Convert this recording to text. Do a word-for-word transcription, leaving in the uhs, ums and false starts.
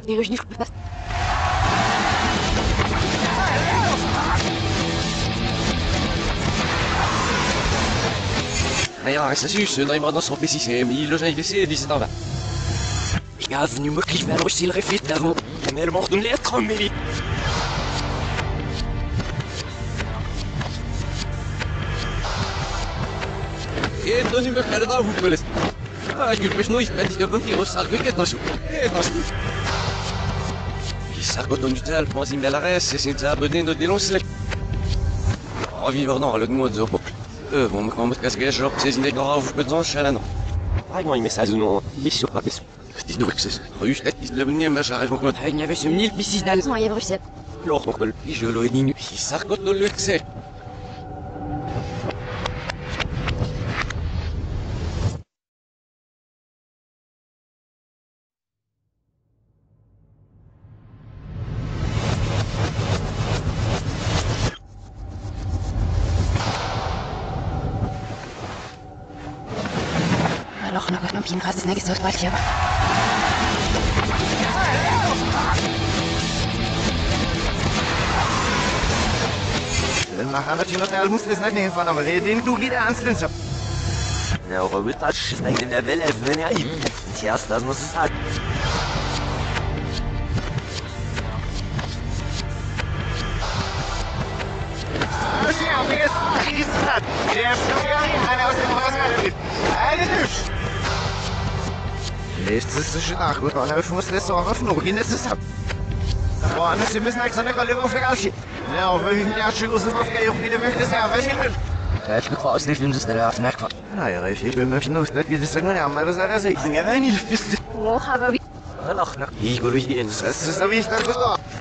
يجي بس. Naja, c'est juste, dans les bras dans son P six, mais le j'ai laissé dix ans là. Bienvenue me cliver alors s'il réfléchit d'avant. Mais le mort de l'être, mais. Et donnez me faire dans vous pouvez. Ah, je peux nous faire des bonnes choses, ça que dans sous. Et dans sous. Qui ça quand on dit le point de la reste, c'est ça abonner de dénoncer. Oh, vivre dans le mot de peuple. Euh, bon, quand on me casse les gens, c'est une grave, vous pouvez en chaler, non. Ah, non, il met ça, non, il est sur la question. C'est donc c'est russe, il le venir, mais j'arrive encore. Il n'y avait ce mille piscis dans le sang, il y a Bruxelles. Alors, donc, le je l'ai dit, il s'arcote de l'excès. Alors, on a quand même une grâce de nègres, pas le المحامة تنطي المستثنين فانا غادي توقيت عن سلنسة انا وغبت عشنا قلنا بلا فماني عيب انتي اصلا نص ساعة ماشي يعطيك الصحة الصحة يا فلوكاني انا وسط مغاسك هذا دوش ليش تستشهد اخوك انا مش مسلسل وغفنوك الناس تسحب وانا سمسنا اكسنا قال لي وفق على شيء لا وفي عشر وصف في يوم كده مش ساعة ماشي ايش بقى ليش بنزل في نكفة لا يا غيشي بما في نوس تلاقي تسمعني عمال بزرع زي غني الفست مو حبيبي الاخ يقولوا لي انس بس سوي اشتغل